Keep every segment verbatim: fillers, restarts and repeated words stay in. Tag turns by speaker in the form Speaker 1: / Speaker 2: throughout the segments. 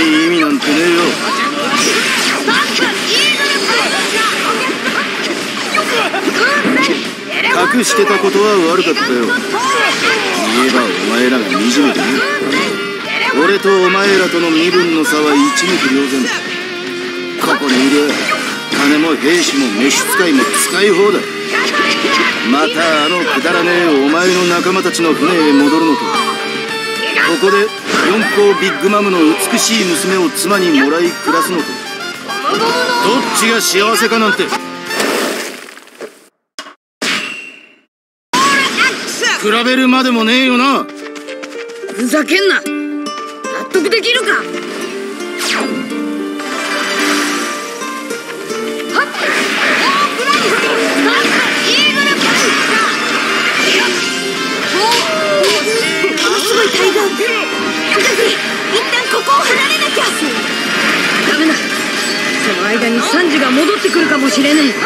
Speaker 1: 意味なんてねえよ。隠してたことは悪かったよ。言えばお前らが惨めでね。俺とお前らとの身分の差は一目瞭然。ここにいりゃ金も兵士も召使いも使い放題。またあのくだらねえお前の仲間たちの船へ戻るのと、ここで四皇ビッグマムの美しい娘を妻にもらい暮らすのと、どっちが幸せかなんて比べるまでもねえよな。
Speaker 2: ふざけんな。納得できるか。すごいタイガー。高木、一旦ここを離れなきゃ。ダメだ。その間にサンジが戻ってくるかもしれねえ。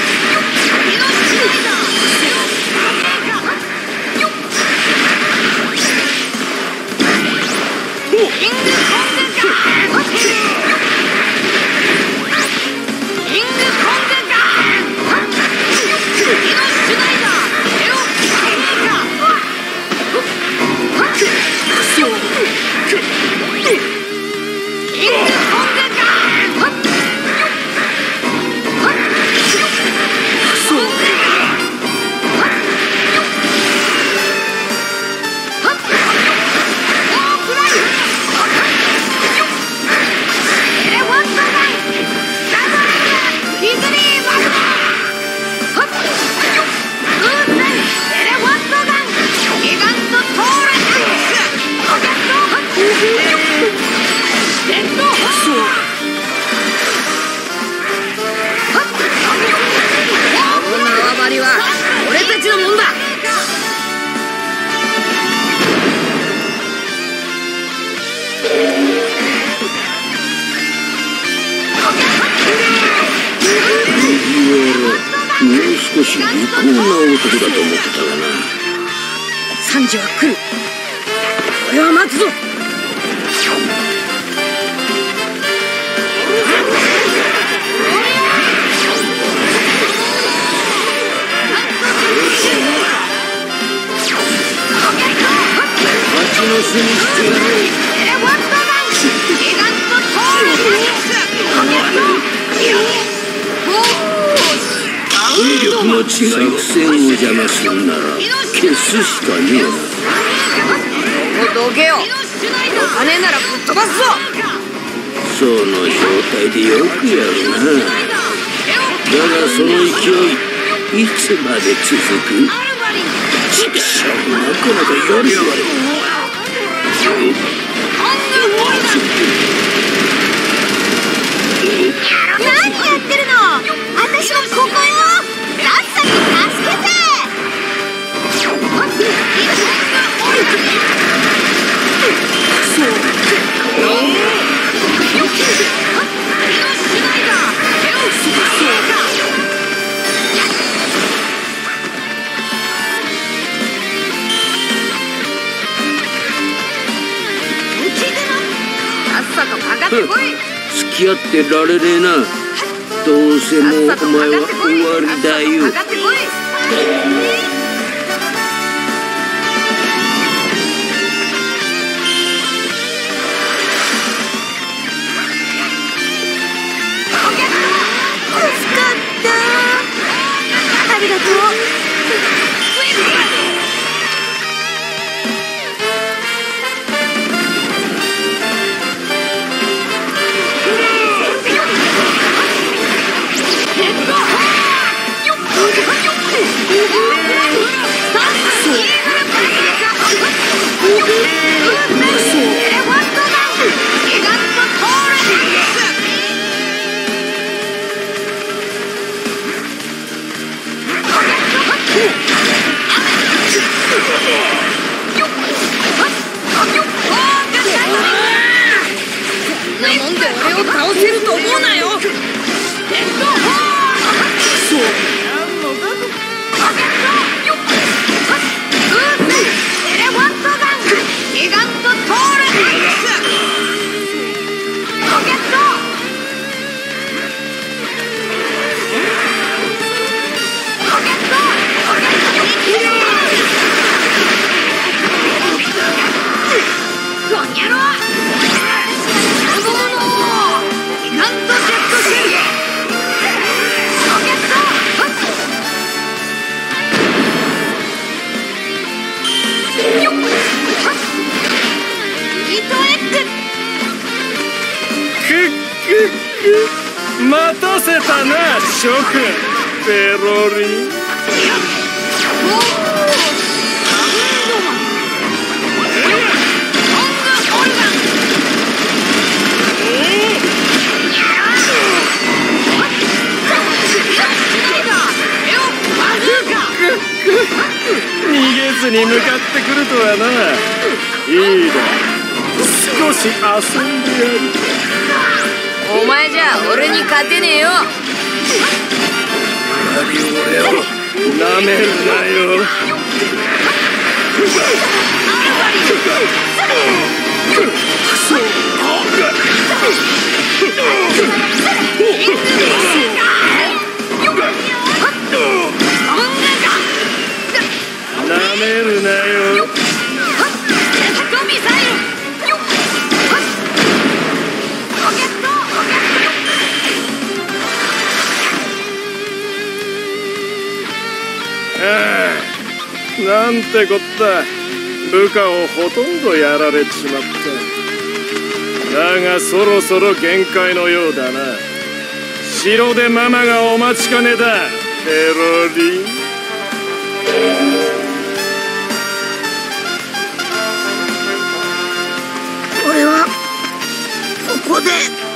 Speaker 3: 少し利口な男だと思ってたがな。
Speaker 2: サンジは来る。俺は待つぞ。
Speaker 3: 町の隅っこやろう。威力の違い、作戦を邪魔するなら消すしかねえな。
Speaker 2: どけよ。お金ならぶっ飛ばすぞ。
Speaker 3: その状態でよくやるな。だがその勢いいつまで続く？ちくしょうなこの子よりやがれ。
Speaker 2: 何やってるの。私はここよ。ラッサに助けて。さっさとかかってこい。
Speaker 3: 付き合ってられねえな。どうせもうお前は終わりだよ。
Speaker 2: ありがとう。倒せると思うなよ。
Speaker 4: く待たせたな諸君。ペロリン。逃げずに向かってくるとはな。いいだ、少し遊んでやる。
Speaker 2: お前じゃ俺に勝てねえよ。
Speaker 4: 俺をなめるなよ。なめるなよ。ああ、なんてこった。部下をほとんどやられちまった。だがそろそろ限界のようだな。城でママがお待ちかねだ。ペロリン。
Speaker 2: 俺はここで